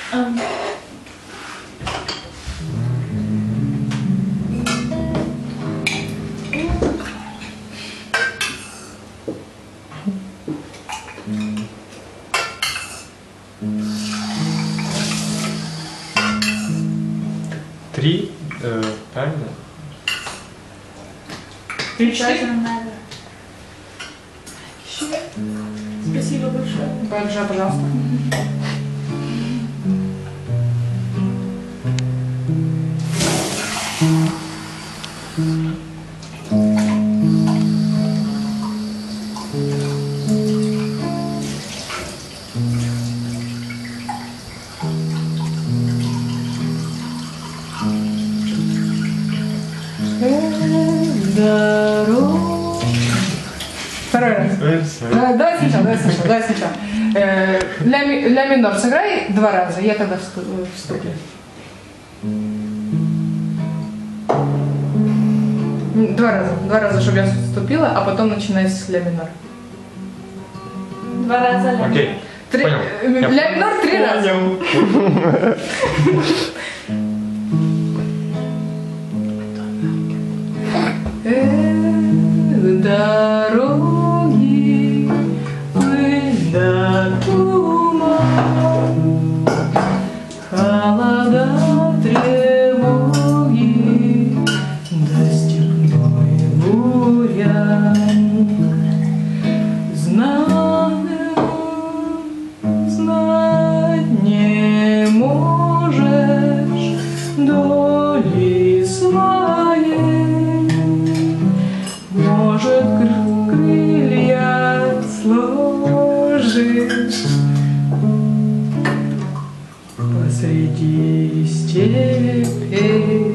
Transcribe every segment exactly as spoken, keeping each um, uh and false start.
Um. Три, э, правильно? Три, четыре. Спасибо большое. Большое, пожалуйста. Второй раз. Давай, давай сначала, давай сначала, давай сначала. Э, ля, ми, ля минор сыграй два раза, я тогда вступлю. Два раза, два раза, чтобы я вступила, а потом начинать с ля минор. Два раза ля минор. Окей, Три, понял. Ля минор три раза. Дороги, пыль да туман, холода, тревоги, да степной бурян. Знаю, знать не можешь доли своей. Может, крылья сложишь посреди степи.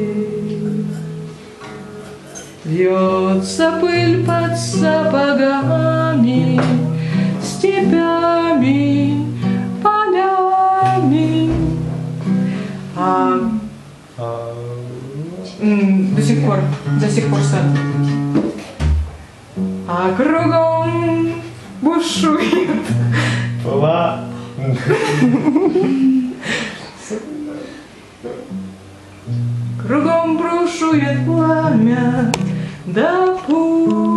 Вьется пыль под сапогами, степями, полями. А, м, до сих пор, до сих пор сад. А кругом бушует. Ла. Кругом бушует пламя, да пусть